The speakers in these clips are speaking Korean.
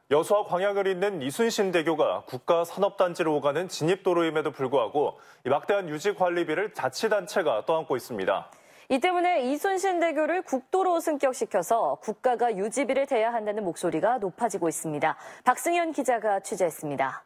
여수와 광양을 잇는 이순신대교가 국가산업단지로 오가는 진입도로임에도 불구하고 막대한 유지관리비를 자치단체가 떠안고 있습니다. 이 때문에 이순신대교를 국도로 승격시켜서 국가가 유지비를 대야 한다는 목소리가 높아지고 있습니다. 박승현 기자가 취재했습니다.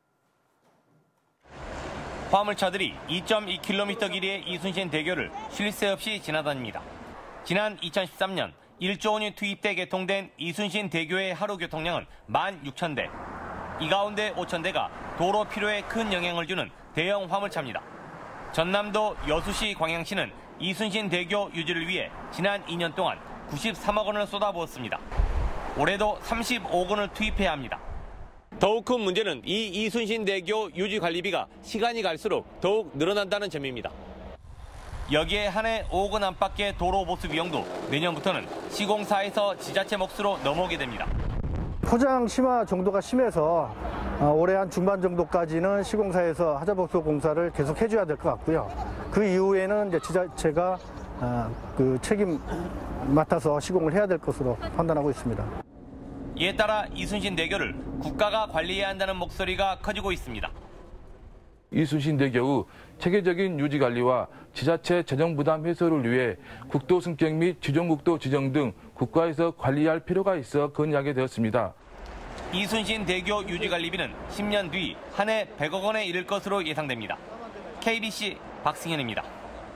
화물차들이 2.2km 길이의 이순신대교를 쉴 새 없이 지나다닙니다. 지난 2013년 1조 원이 투입돼 개통된 이순신대교의 하루 교통량은 16,000대. 이 가운데 5,000대가 도로 필요에 큰 영향을 주는 대형 화물차입니다. 전남도 여수시 광양시는 이순신대교 유지를 위해 지난 2년 동안 93억 원을 쏟아부었습니다. 올해도 35억 원을 투입해야 합니다. 더욱 큰 문제는 이 이순신대교 유지 관리비가 시간이 갈수록 더욱 늘어난다는 점입니다. 여기에 한 해 5억 원 안팎의 도로 보수 비용도 내년부터는 시공사에서 지자체 몫으로 넘어오게 됩니다. 포장 심화 정도가 심해서 올해 한 중반 정도까지는 시공사에서 하자복수 공사를 계속 해줘야 될 것 같고요. 그 이후에는 이제 지자체가 그 책임 맡아서 시공을 해야 될 것으로 판단하고 있습니다. 이에 따라 이순신대교를 국가가 관리해야 한다는 목소리가 커지고 있습니다. 이순신대교의 체계적인 유지관리와 지자체 재정부담 해소를 위해 국도 승격 및 지정국도 지정 등 국가에서 관리할 필요가 있어 건의하게 되었습니다. 이순신대교 유지관리비는 10년 뒤 한 해 100억 원에 이를 것으로 예상됩니다. KBC 박승현입니다.